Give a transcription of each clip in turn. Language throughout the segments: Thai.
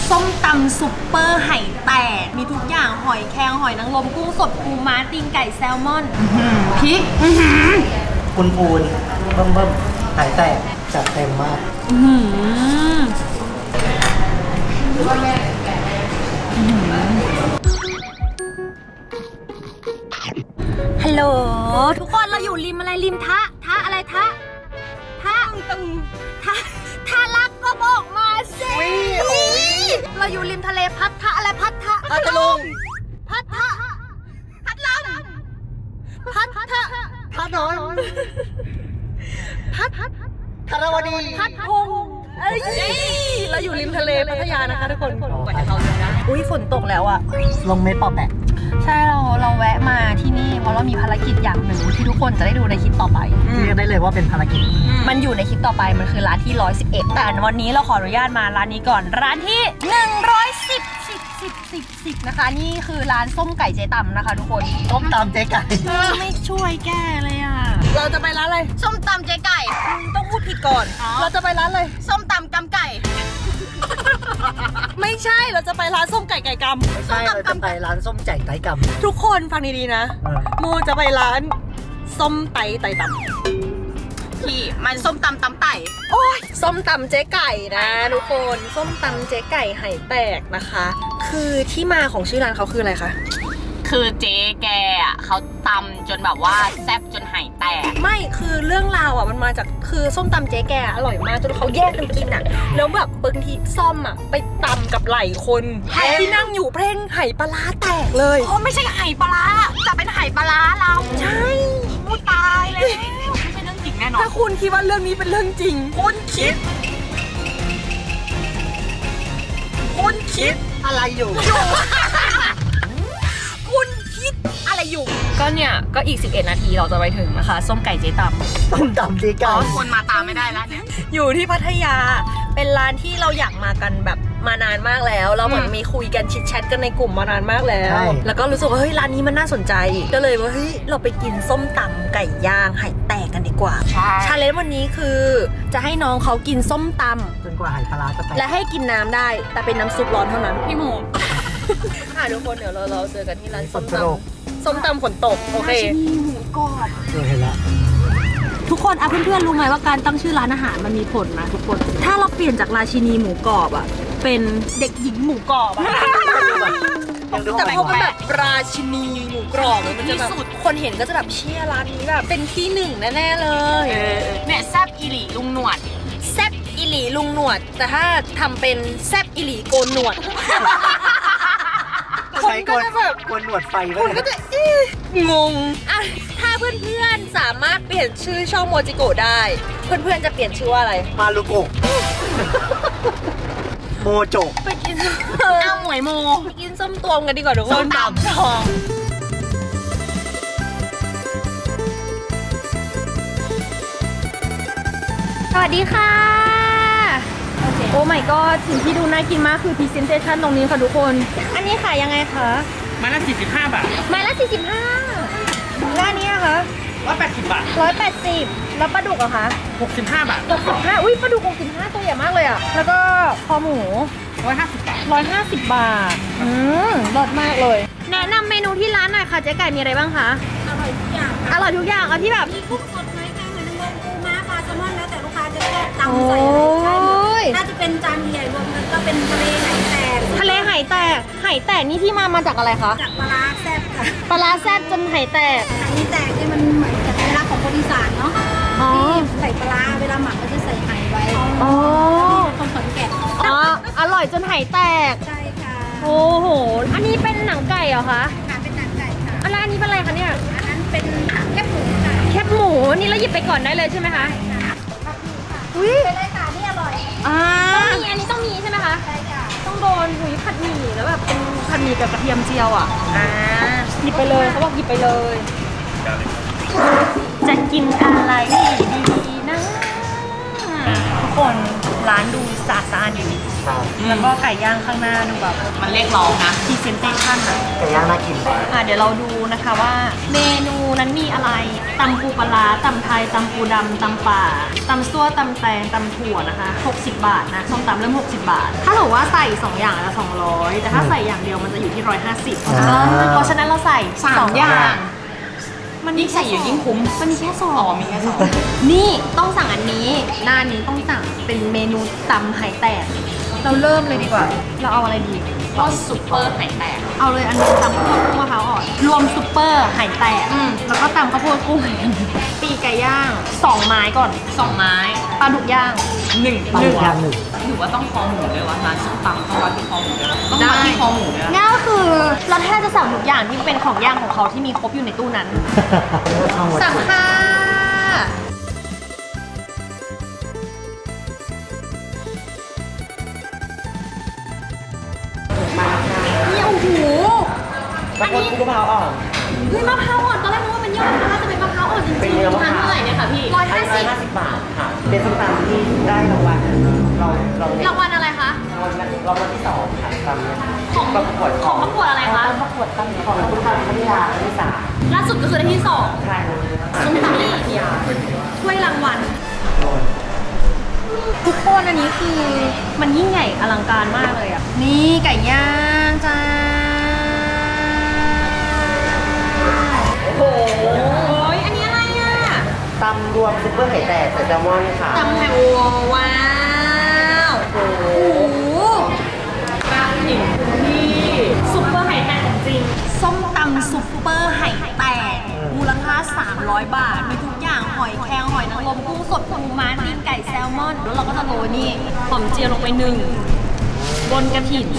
ส้มตำซุปเปอร์ไหแตกมีทุกอย่างหอยแครงหอยนางรมกุ้งสดปูม้าตีนไก่แซลมอนพริกปูนเบิ่มไหแตกจัดเต็มมากฮัลโหลทุกคนเราอยู่ริมอะไรริมทะอะไรทะตึงทะลักก็บอกมาสิเราอยู่ริมทะเลพัทะอะไรพัทะพัทลุงพัทะพัทลังพัทะพัทนอนพัทรวดีพัทพงเราอยู่ริมทะเลพัทยานะคะทุกคนก่อนจะเข้าเลยนะอุ้ยฝนตกแล้วอะลงเม็ดปอแปะใช่เราแวะมาที่นี่เพราะเรามีภารกิจอย่างหนึ่งที่ทุกคนจะได้ดูในคลิปต่อไปเรียกได้เลยว่าเป็นภารกิจมันอยู่ในคลิปต่อไปมันคือร้านที่111แต่วันนี้เราขออนุญาตมาร้านนี้ก่อนร้านที่110นะคะนี่คือร้านส้มไก่เจ๊ตำนะคะทุกคนส้มตำเจ๊ไก่ไม่ช่วยแก้เลยอ่ะเราจะไปร้านอะไรส้มตำเจ๊ไก่ต้องพูดผิดก่อนเราจะไปร้านอะไรส้มตำกำไก่ไม่ใช่เราจะไปร้านส้มไก่กำไม่ใช่เราจะไปร้านส้มไก่กำทุกคนฟังดีๆนะมูจะไปร้านส้มไต่ตำที่มันส้มตำไต่โอ้ยส้มตำเจ๊ไก่นะทุกคนส้มตำเจ๊ไก่ไหแตกนะคะคือที่มาของชื่อร้านเขาคืออะไรคะคือเจ๊แกอ่ะเขาตำจนแบบว่าแซ่บจนไหแตกไม่คือเรื่องราวอ่ะมันมาจากคือส้มตำเจ๊แกอร่อยมากจนเขาแยกกันกินอ่ะแล้วแบบบางทีซ่อมอ่ะไปตำกับไหล่คนที่นั่งอยู่เพ่งไหปลาร้าแตกเลยโอ้ไม่ใช่ไหปลาร้าแต่เป็นไหปลาร้าเราใช่มูตายเลยไม่ใช่เรื่องจริงแน่นอนถ้าคุณคิดว่าเรื่องนี้เป็นเรื่องจริงคุณคิดอะไรอยู่คุณคิดอะไรอยู่ก็เนี่ยก็อีก11 นาทีเราจะไปถึงนะคะส้มไก่เจ๊ตำส้มตำเจ๊ไก่คนมาตามไม่ได้แล้วเนี่ยอยู่ที่พัทยาเป็นร้านที่เราอยากมากันแบบมานานมากแล้วเราเหมือนมีคุยกันชิดแชทกันในกลุ่มมานานมากแล้วแล้วก็รู้สึกว่าเฮ้ยร้านนี้มันน่าสนใจก็เลยว่าเฮ้ยเราไปกินส้มตำไก่ย่างไหแตกกันดีกว่าชาเลนจ์วันนี้คือจะให้น้องเขากินส้มตำจนกว่าไหปลาร้าจะแตกและให้กินน้ำได้แต่เป็นน้ำซุปร้อนเท่านั้นพี่หมูค่ะทุกคนเดี๋ยวเราเจอกันที่ร้านส้มตำฝนตกโอเคหมูกรอบเห็นแล้วทุกคนเพื่อนๆรู้ไหมว่าการตั้งชื่อร้านอาหารมันมีผลนะทุกคนถ้าเราเปลี่ยนจากราชินีหมูกรอบอะเป็นเด็กหญิงหมูกรอบอะแต่พอมันแบบราชินีหมูกรอบมันจะแบบคนเห็นก็จะแบบเชี่ยร้านนี้แบบเป็นที่หนึ่งแน่ๆเลยเนี่ยแซ่บอีหลีลุงหนวดแซ่บอีหลีลุงหนวดแต่ถ้าทำเป็นแซ่บอีหลีโกนหนวดคนก็จะแบบกวนหนวดไฟคนก็จะงงอ่ะถ้าเพื่อนๆสามารถเปลี่ยนชื่อช่องโมจิโกะได้เพื่อนๆจะเปลี่ยนชื่อว่าอะไรมารุโกะโมโจไปกินเอาหมวยโมไปกินส้มตวงกันดีกว่าทุกคนส้มตำทองสวัสดีค่ะโอ้ my god สิ่งที่ดูน่ากินมากคือ presentation ตรงนี้ค่ะทุกคนอันนี้ขายยังไงคะไม้ละ45 บาทไม้ละ45ร้านนี้คะ 180 บาท 180แล้วปลาดุกอะคะ 65 บาท 65อุ้ยปลาดุก65ตัวใหญ่มากเลยอะแล้วก็คอหมู 150 บาท 150 บาทรสมากเลยแนะนำเมนูที่ร้านหน่อยค่ะเจ๊ไก่มีอะไรบ้างคะอร่อยทุกอย่างเอาที่แบบมีกุ้งสดไหมแกงหอยนางรมปูม้าปลาแซลมอนแล้วแต่ลูกค้าจะแค่ตำใส่อะไรได้หมดถ้าจะเป็นจานใหญ่รวมกันก็เป็นทะเลไหแตกไหแตกนี่ที่มาจากอะไรคะจากปลาแซ่บค่ะปลาแซ่บจนไหแตกแตกนี่มันเหมือนกับเวลาของคนอีสานเนาะที่ใส่ปลาเวลาหมักก็จะใส่ไหไว้คนขอนแก่นอร่อยจนไหแตกใช่ค่ะโอ้โหอันนี้เป็นหนังไก่เหรอคะเป็นหนังไก่ค่ะอันนี้เป็นอะไรคะเนี่ยอันนั้นเป็นแคบหมูค่ะแคบหมูนี่เราหยิบไปก่อนได้เลยใช่ไหมคะอุ้ยเป็นเลยค่ะนี่อร่อยต้องมีอันนี้ต้องมีใช่ไหมคะใช่ค่ะต้องโดนหุยผัดหมี่แล้วแบบเป็นผัดหมี่กับกระเทียมเจียวอ่ะหยิบไปเลยเขาบอกหยิบไปเลยจะกินอะไรดีนะทุกคนร้านดูสะอาดดีครับแล้วก็ไก่ย่างข้างหน้าดูแบบมันเรียกร้องนะพรีเซนเตชันอะไก่ย่างน่ากินเดี๋ยวเราดูนะคะว่าเมนูนั้นมีอะไรตำปูปลาตำไทยตำปูดำตำป่าตำซั่วตำแตงตำถั่วนะคะ60 บาทนะส้มตำเริ่ม60 บาท ถ้าถือว่าใส่2อย่างละ200แต่ถ้าใส่อย่างเดียวมันจะอยู่ที่150เพราะฉะนั้นเราใส่2อย่างมันมียิ่งใส่อยู่ยิ่งคุ้มมันมีแค่สองอ๋อมีแค่สองนี่ต้องสั่งอันนี้หน้านี้ต้องสั่งเป็นเมนูตำไหแตกเราเริ่มเลยดีกว่า เราเอาอะไรดีก็ซุปเปอร์ไข่แตกเอาเลยอันนี้ตำข้าวโพดกุ้งมะพร้าวอ่อนรวมซุปเปอร์ไหแตกแล้วก็ตำข้าวโพดกุ้งปีกไก่ย่าง2 ไม้ก่อน 2 ไม้ปลาดุกย่าง 1 ปลาตัวย่างหนึ่งหรือว่าต้องคอหมูเลยวะร้านส้มตำต้องวัดที่คอหมูเลยวะต้องวัดที่คอหมูเลยวะง่ายก็คือเราแทบจะสั่งทุกอย่างที่เป็นของย่างของเขาที่มีครบอยู่ในตู้นั้นช่องวัดสั่งค่ะเนี่ยโอ้โหอันนี้มะพร้าวอ่อนเฮ้ยมะพร้าวอ่อนตอนแรกนึกว่าเป็นยอดมะพร้าวแต่เป็นมะพร้าวอ่อนจริงๆเป็นเนื้อมะพร้าวเท่าไหร่เนี่ยค่ะพี่150 บาทค่ะเป็นส้มตำที่ได้รางวัลเราเรารางวัลอะไรคะรางวัลที่2ค่ะตำเนี่ยของประกวดของประกวดอะไรคะประกวดตำของคุณทำพัทยาที่3 ล่าสุดก็คือได้ที่2 ใช่ส้มตำพัทยาถ้วยรางวัลทุกคนอันนี้คือมันยิ่งใหญ่อลังการมากเลยอ่ะนี่ไก่ย่างจ้าโอ้โหอันนี้อะไรอ่ะตำรวมซุปเปอร์ไข่แตกใส่แซลมอนค่ะตำไข่ว้าวโอ้โหมาถึงที่ซุปเปอร์ไห่แตกของจริงส้มตำซุปเปอร์ไห่แตกมูลค่า300 บาทมีทุกอย่างหอยแครงหอยนางรมกุ้งสดปูม้าตีนไก่แซลมอนแล้วเราก็จะโรยนี่หอมเจียวลงไป1บนกระถิ่น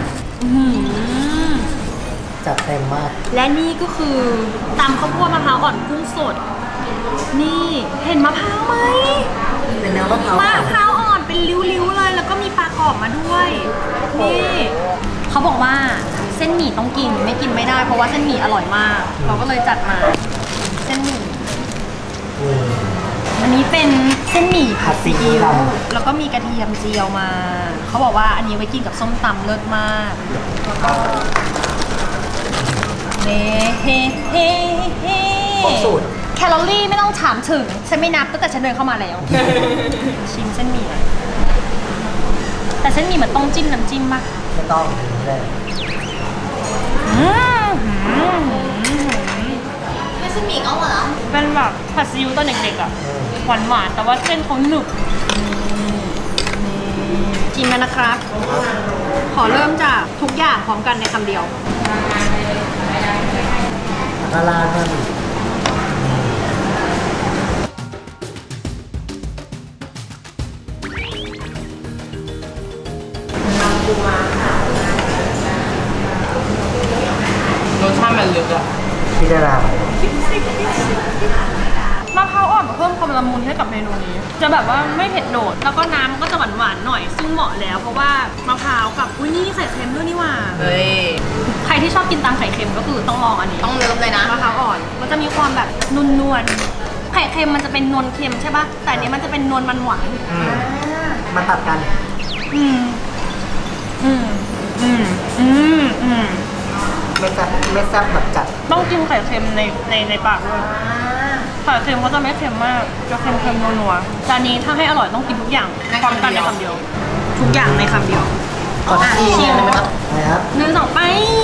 จัดเต็มมากและนี่ก็คือตำข้าวโพดมะพร้าวอ่อนกุ้งสดนี่เห็นมะพร้าวไหมเป็นเนื้อมะพร้าวมะพร้าวอ่อนเป็นริ้วๆเลยแล้วก็มีปลากรอบมาด้วยนี่เขาบอกว่าเส้นหมี่ต้องกินไม่กินไม่ได้เพราะว่าเส้นหมี่อร่อยมาก เราก็เลยจัดมาเส้นหมี่อันนี้เป็นเส้นหมี่ผัดซีอิ๊วแล้วก็มีกระเทียมเจียวมาเขาบอกว่าอันนี้ไว้กินกับส้มตำเลิศมากแล้วก็เฮ้เฮ้เฮ้เฮ้ครบสูตรแคลอรี่ไม่ต้องถามถึงฉันไม่นับตั้งแต่ฉันเดินเข้ามาแล้ว ชิมเส้นหมี่แต่เส้นหมี่มันต้องจิ้มน้ำจิ้มป่ะไม่ต้องเลยไม่เส้นหมี่ก็เหรอเป็นแบบผัดซีอิ๊วตอนเด็กๆอ่ะหวานๆแต่ว่าเส้นเขาหนึบกินมานะครับ ขอเริ่มจากทุกอย่างพร้อมกันในคำเดียวกะลาเพิ่มรสชาติมันลึกอะพิจารณามะพร้าวอ่อนเพิ่มความละมุนให้กับเมนูนี้ จะแบบว่าไม่เผ็ดโดดแล้วก็น้ำก็จะหวานๆหน่อยซึ่งเหมาะแล้วเพราะว่ามะพร้าวกับอุ้ยนี่ไข่เค็มด้วยนี่หว่าเฮ้ยใครที่ชอบกินตามไข่เค็มก็คือต้องลองอันนี้ต้องเลิฟเลยนะมะพร้าวอ่อนมันจะมีความแบบนวลๆไข่เค็มมันจะเป็นนวลเค็มใช่ปะแต่อันนี้มันจะเป็นนวลมันหวานมาตัดกัน ไม่แซ่บแบบจัดต้องกินไข่เค็มในปากด้วยไข่เค็มก็จะไม่เค็มมากจะเค็มๆนัวๆจานนี้ถ้าให้อร่อยต้องกินทุกอย่างพร้อมกันในคำเดียว ทุกอย่างในคำเดียวขอที่ชิมเลยไหมครับนะครับ 1 2ไป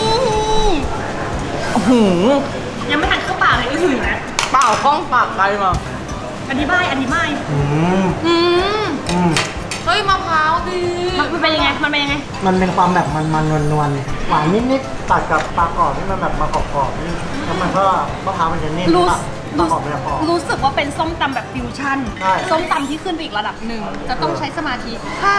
โอ้โหยังไม่ทันเข้าปากเลยก็ถึงแล้วเปล่ากล้องปากไปมาอธิบายเฮ้ยมะพร้าวดีมันเป็นยังไงมันเป็นยังไงมันเป็นความแบบมันนวลๆหวานนิดๆตัดกับปลากรอบที่มันแบบมากรอบๆนี่แล้วมันก็มะพร้าวมันจะนิ่มปลากรอบมันจะกรอบรู้สึกว่าเป็นส้มตำแบบฟิวชั่นใช่ส้มตำที่ขึ้นไปอีกระดับหนึ่งจะต้องใช้สมาธิค่ะ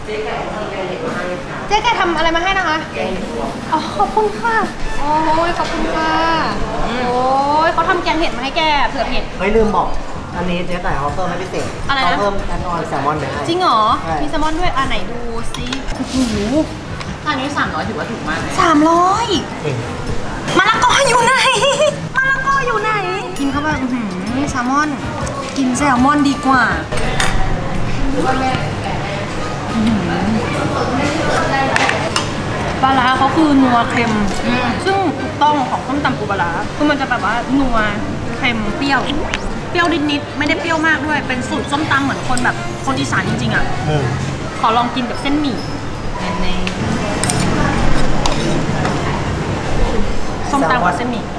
เจ๊แกทำอะไรมาให้นะคะอ๋อขอบคุณค่ะโอ้ยขอบคุณค่ะโอ้ยเขาทำแกงเห็ดมาให้แกเผื่อเผ็ดเฮ้ยลืมบอก อันนี้เจ๊ไก่เขาเพิ่มไม่พิเศษอะไรนะเขาเพิ่มแอนนอนแซลมอนไปให้จริงเหรอใช่มีแซลมอนด้วยไหนดูซิโอ้โหอันนี้300ถือว่าถูกมากเลย 300 เก่งมะละกออยู่ไหนมะละกออยู่ไหนกินเข้าไปแซลมอนกินแซลมอนดีกว่าปลาร้าเขาคือนัวเค็มซึ่งถูกต้องของส้มตำปูปลาร้าคือมันจะแบบว่านัวเค็มเปรี้ยวนิดๆไม่ได้เปรี้ยวมากด้วยเป็นสูตรส้มตำเหมือนคนแบบคนอีสานจริงๆอ่ะขอลองกินกับเส้นหมี่ส้มตำกับเส้นหมี่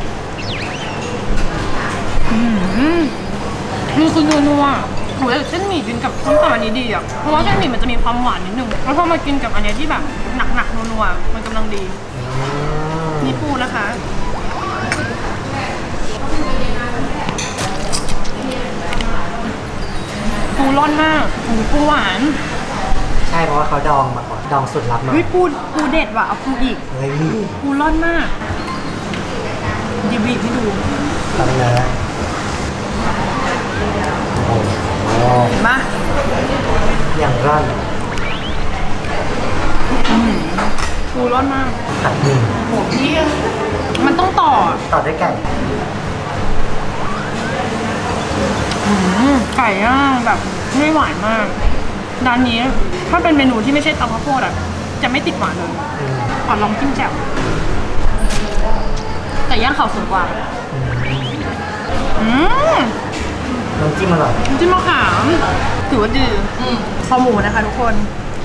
นี่คือนัวๆโหแต่เส้นหมี่กินกับส้มตำอันนี้ดีอ่ะเพราะว่าเส้นหมี่มันจะมีความหวานนิดนึงแล้วพอมากินกับอันนี้ที่แบบหนักๆนัวๆมันกำลังดีนี่ปูนะคะปูร่อนมากปูหวานใช่เพราะว่าเขาดองมาก่อนดองสุดลับมาเฮ้ยปูเด็ดว่ะเอาปูอีกปูร่อนมากดีบีให้ดูทำเลยโอ้เห็นปะอย่างร่อนปูร่อนมากตัดหนึ่งโหพี่มันต้องต่อด้วยไก่ไก่ย่างแบบไม่หวานมากร้านนี้ถ้าเป็นเมนูที่ไม่ใช่ตำข้าวโพดอ่ะจะไม่ติดหวานเลยขอลองจิ้มแจ่วไก่ย่างเขาสวนกวางน้ำจิ้มอร่อยน้ำจิ้มมะขามถือว่าดีคอหมูนะคะทุกคน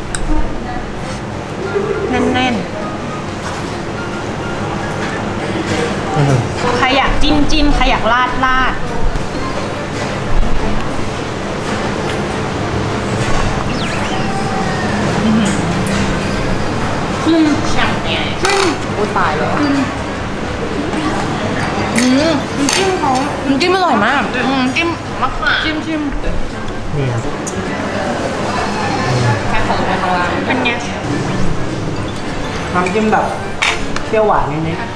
แน่นๆใครอยากจิ้มใครอยากราดแช่เนี่ยกูตายเลยน้ำจิ้มอร่อยมากจิ้มมะขามจิ้มนี่ครับแค่ของเป็นไงน้ำจิ้มแบบเปรี้ยวหวานนิดๆ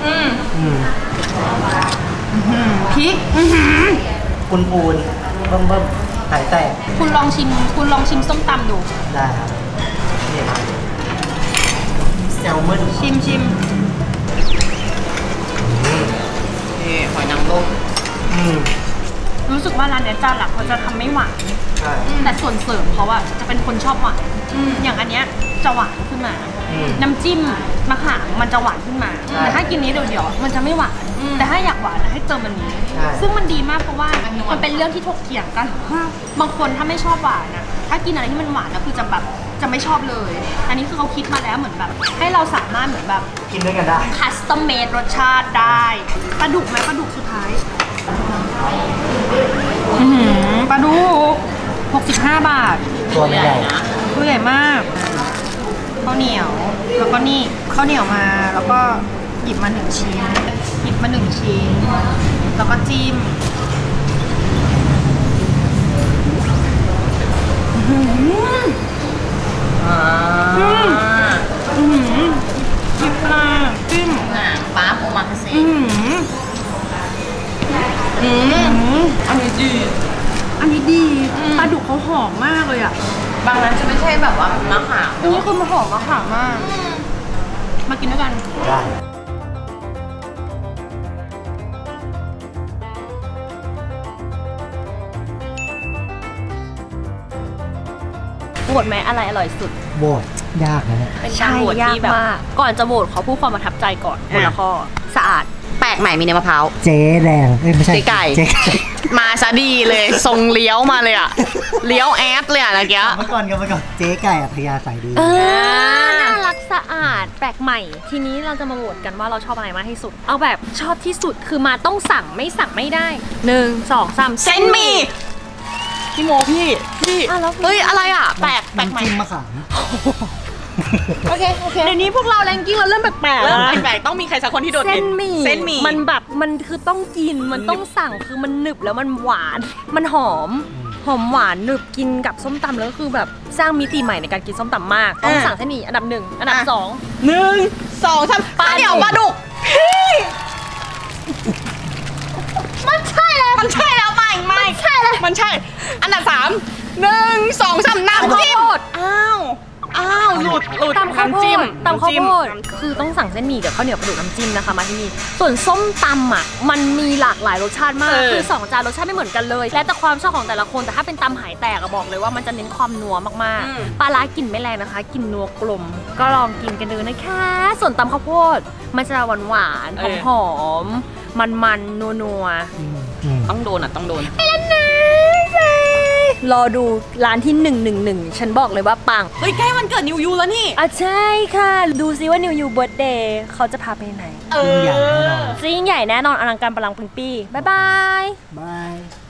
พริกปูนเบิ่มไข่แตกคุณลองชิมส้มตำดูได้ครับนี่ครับแซลมอนชิมนี่หอยนางรมรู้สึกว่าร้านเนี้ยจานหลักเขาจะทำไม่หวานแต่ส่วนเสริมเขาอะจะเป็นคนชอบหวานอย่างอันเนี้ยจะหวานขึ้นมาน้ำจิ้มมะขามมันจะหวานขึ้นมาแต่ถ้ากินนี้เดี๋ยวมันจะไม่หวานแต่ถ้าอยากหวานให้เติมมันนี้ซึ่งมันดีมากเพราะว่ามันเป็นเรื่องที่ถกเถียงกันบางคนถ้าไม่ชอบหวานนะถ้ากินอะไรที่มันหวานนะคือจะแบบจะไม่ชอบเลยอันนี้คือเขาคิดมาแล้วเหมือนแบบให้เราสามารถเหมือนแบบกินด้วยกันได้คัสตอมเมดรสชาติได้ปลาดุกไหมปลาดุกสุดท้ายปลาดุก65 บาทตัวใหญ่นะตัวใหญ่มากข้าวเหนียวแล้วก็นี่ข้าวเหนียวมาแล้วก็หยิบมา1 ชิ้นแล้วก็จิ้มจิ้มปลาจิ้มปลาปูมาคาเซ่อันนี้ดีปลาดุกเขาหอมมากเลยอ่ะบางร้านจะไม่ใช่แบบว่ามะขามอันนี้คือมันหอมมะขามมากมากินด้วยกันได้โหวตไหมอะไรอร่อยสุดโหวตยากนะเป็นการโหวตที่แบบก่อนจะโหวตขอพูดความประทับใจก่อนคนละข้อสะอาดแปลกใหม่มีเนื้อมะพร้าวเจ๊แดงไม่ใช่เจ๊ไก่มาซะดีเลยทรงเลี้ยวมาเลยอ่ะเลี้ยวแอดเลยอ่ะเมื่อกี้เมื่อก่อนเจ๊ไก่อัธยาศัยดีน่ารักสะอาดแปลกใหม่ทีนี้เราจะมาโหวตกันว่าเราชอบอะไรมากที่สุดเอาแบบชอบที่สุดคือมาต้องสั่งไม่ได้1 2 3 เส้นหมี่พี่โมพี่เฮ้ยอะไรอ่ะแปลกใหม่จิ้มมะขามโอเคเดี๋ยวนี้พวกเราแรงกิ้งเราเริ่มแปลกต้องมีใครสักคนที่โดดเด่นเส้นหมี่มันแบบมันคือต้องกินมันต้องสั่งคือมันหนึบแล้วมันหวานมันหอมหวานหนึบกินกับส้มตำแล้วก็คือแบบสร้างมิติใหม่ในการกินส้มตำมากต้องสั่งเส้นหมี่อันดับ1อันดับ2 1 2 3ปลาเดี่ยวปลาดุกมันใช่แล้วไม่ใช่แล้วมันใช่อันดับ3 1 2 3น้ำจิ้มอ้าวอ้าวหลุดตำข้าวโพน้ำจิ้มดตำข้าวโพดคือต้องสั่งเส้นหมี่กับข้าวเหนียวกระดูกน้ำจิ้มนะคะมาที่นี่ส่วนส้มตำอ่ะมันมีหลากหลายรสชาติมากคือ2จานรสชาติไม่เหมือนกันเลยและแต่ความชอบของแต่ละคนแต่ถ้าเป็นตำหายแตกบอกเลยว่ามันจะเน้นความนัวมากๆปลาร้ากลิ่นไม่แรงนะคะกลิ่นนัวกลมก็ลองกินกันดูนะคะส่วนตำข้าวโพดมันจะหวานๆหอมๆมันๆนัวๆต้องโดนต้องโดนรอดูร้านที่111ฉันบอกเลยว่าปังเฮ้ยใกล้วันเกิดนิวยูแล้วนี่ใช่ค่ะดูซิว่านิวยูเบิร์ธเดย์เขาจะพาไปไหนยิ่งใหญ่แน่นอนยิ่งใหญ่แน่นอนอลังการปรังปึงปี้บ๊ายบายบาย